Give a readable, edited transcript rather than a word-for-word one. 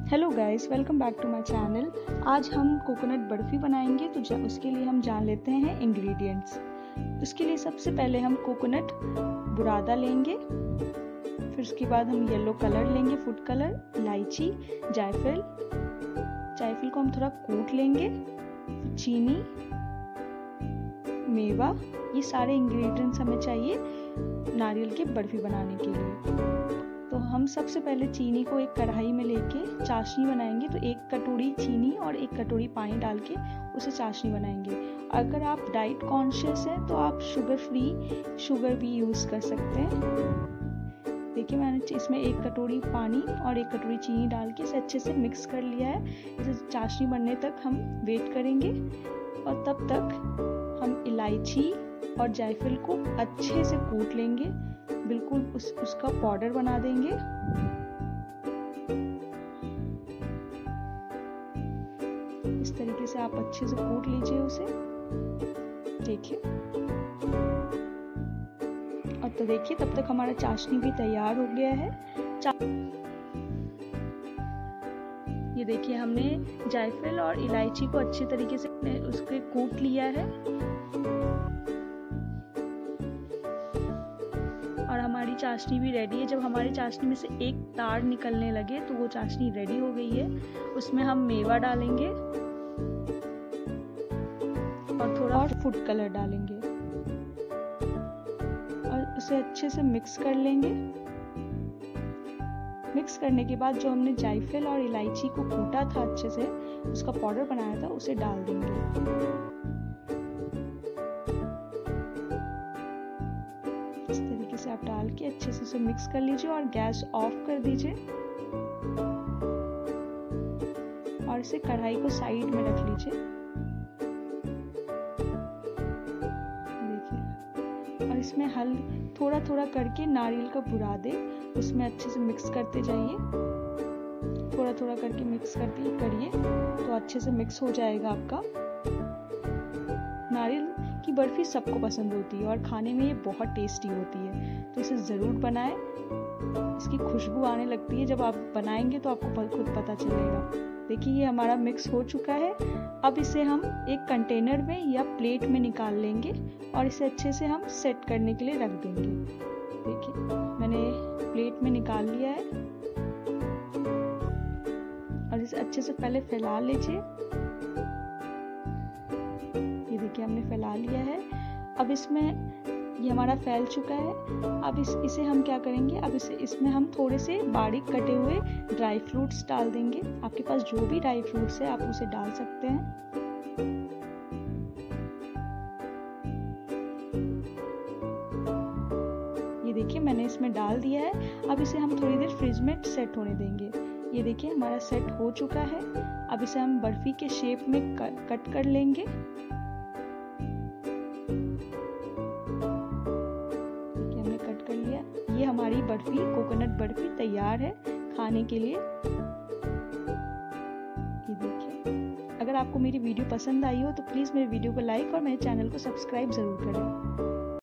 Hello guys, welcome back to my channel. आज हम coconut barfi बनाएंगे। तो उसके लिए हम जान लेते हैं इंग्रेडिएंट्स। उसके लिए सबसे पहले हम कोकोनट बुरादा लेंगे, फिर उसके बाद हम येलो कलर लेंगे, फूड कलर, इलायची, जायफल को हम थोड़ा कूट लेंगे, चीनी, मेवा, ये सारे इंग्रेडिएंट्स हमें चाहिए नारियल की बर्फ़ी बनाने के लिए। तो हम सबसे पहले चीनी को एक कढ़ाई में लेके चाशनी बनाएंगे। तो एक कटोरी चीनी और एक कटोरी पानी डाल के उसे चाशनी बनाएंगे। अगर आप डाइट कॉन्शियस हैं तो आप शुगर फ्री शुगर भी यूज़ कर सकते हैं। देखिए, मैंने इसमें एक कटोरी पानी और एक कटोरी चीनी डाल के इसे अच्छे से मिक्स कर लिया है। इसे चाशनी बनने तक हम वेट करेंगे और तब तक हम इलायची और जायफल को अच्छे से कूट लेंगे, बिल्कुल उसका पाउडर बना देंगे। इस तरीके से आप अच्छे से कूट लीजिए उसे। देखिए, और तो देखिए, तब तक हमारा चाशनी भी तैयार हो गया है। ये देखिए, हमने जायफल और इलायची को अच्छे तरीके से उसके कूट लिया है और हमारी चाशनी भी रेडी है। जब हमारी चाशनी में से एक तार निकलने लगे तो वो चाशनी रेडी हो गई है। उसमें हम मेवा डालेंगे और थोड़ा फूड कलर डालेंगे और उसे अच्छे से मिक्स कर लेंगे। मिक्स करने के बाद जो हमने जायफल और इलायची को कूटा था, अच्छे से उसका पाउडर बनाया था, उसे डाल देंगे। इस तरीके से आप डाल के अच्छे से उसे मिक्स कर लीजिए और गैस ऑफ कर दीजिए और इसे कढ़ाई को साइड में रख लीजिए। देखिए, और इसमें थोड़ा थोड़ा करके नारियल का बुरादे उसमें अच्छे से मिक्स करते जाइए। थोड़ा थोड़ा करके मिक्स करते करिए तो अच्छे से मिक्स हो जाएगा आपका। नारियल की बर्फी सबको पसंद होती है और खाने में ये बहुत टेस्टी होती है, तो इसे ज़रूर बनाएं। इसकी खुशबू आने लगती है, जब आप बनाएंगे तो आपको खुद पता चलेगा। देखिए, ये हमारा मिक्स हो चुका है। अब इसे हम एक कंटेनर में या प्लेट में निकाल लेंगे और इसे अच्छे से हम सेट करने के लिए रख देंगे। देखिए, मैंने प्लेट में निकाल लिया है और इसे अच्छे से पहले फैला लीजिए। देखिए, हमने फैला लिया है। अब इसमें ये हमारा फैल चुका है। अब इसे हम क्या करेंगे, अब इसमें हम थोड़े से बारीक कटे हुए ड्राई फ्रूट्स डाल देंगे। आपके पास जो भी ड्राई फ्रूट्स है आप उसे डाल सकते हैं। ये देखिए, मैंने इसमें डाल दिया है। अब इसे हम थोड़ी देर फ्रिज में सेट होने देंगे। ये देखिए, हमारा सेट हो चुका है। अब इसे हम बर्फी के शेप में कट कर लेंगे। ये हमारी बर्फी, कोकोनट बर्फी तैयार है खाने के लिए। ये देखिए, अगर आपको मेरी वीडियो पसंद आई हो तो प्लीज़ मेरे वीडियो को लाइक और मेरे चैनल को सब्सक्राइब ज़रूर करें।